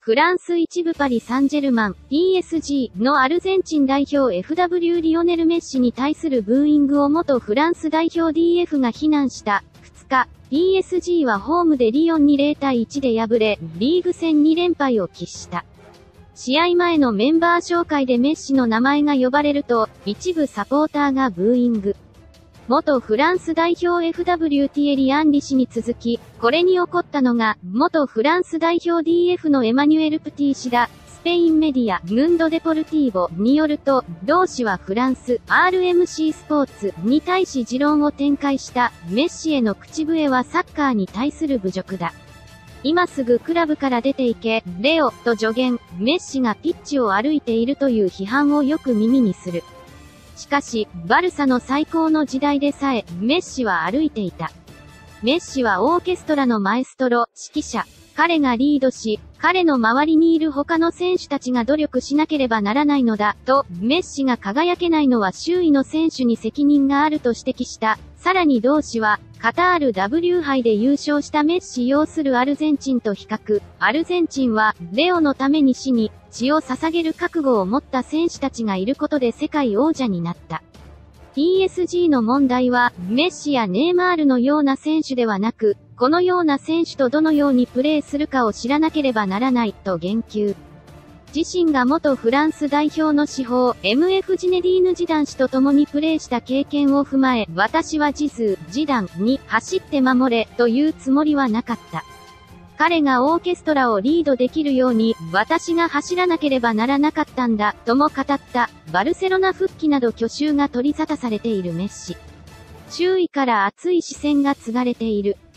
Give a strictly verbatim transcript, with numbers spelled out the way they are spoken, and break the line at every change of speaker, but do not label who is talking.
フランス一部パリ・サンジェルマン、ピーエスジー のアルゼンチン代表 エフダブリュー リオネル・メッシに対するブーイングを元フランス代表 ディーエフ が非難した。ふつか、ピーエスジー はホームでリヨンにゼロたいいちで敗れ、リーグ戦にれんぱいを喫した。試合前のメンバー紹介でメッシの名前が呼ばれると、一部サポーターがブーイング。元フランス代表 エフダブリュー ティエリ・アンリ氏に続き、これに怒ったのが、元フランス代表 ディーエフ のエマニュエル・プティ氏だ。スペインメディア、ムンド・デポルティーボによると、同氏はフランス、アールエムシー スポーツに対し持論を展開した、メッシへの口笛はサッカーに対する侮辱だ。今すぐクラブから出て行け、レオ、と助言、メッシがピッチを歩いているという批判をよく耳にする。しかし、バルサの最高の時代でさえ、メッシは歩いていた。メッシはオーケストラのマエストロ、指揮者。彼がリードし、彼の周りにいる他の選手たちが努力しなければならないのだ、と、メッシが輝けないのは周囲の選手に責任があると指摘した。さらに同氏は、カタール ダブリュー 杯で優勝したメッシ擁するアルゼンチンと比較。アルゼンチンは、レオのために死に、血を捧げる覚悟を持った選手たちがいることで世界王者になった。ピーエスジー の問題は、メッシやネイマールのような選手ではなく、このような選手とどのようにプレーするかを知らなければならない、と言及。自身が元フランス代表の至宝、エムエフ ジネディーヌ・ジダン氏と共にプレーした経験を踏まえ、私はジズー、ジダンに走って守れ、というつもりはなかった。彼がオーケストラをリードできるように、私が走らなければならなかったんだ、とも語った。バルセロナ復帰など去就が取り沙汰されているメッシ。周囲から熱い視線が継がれている。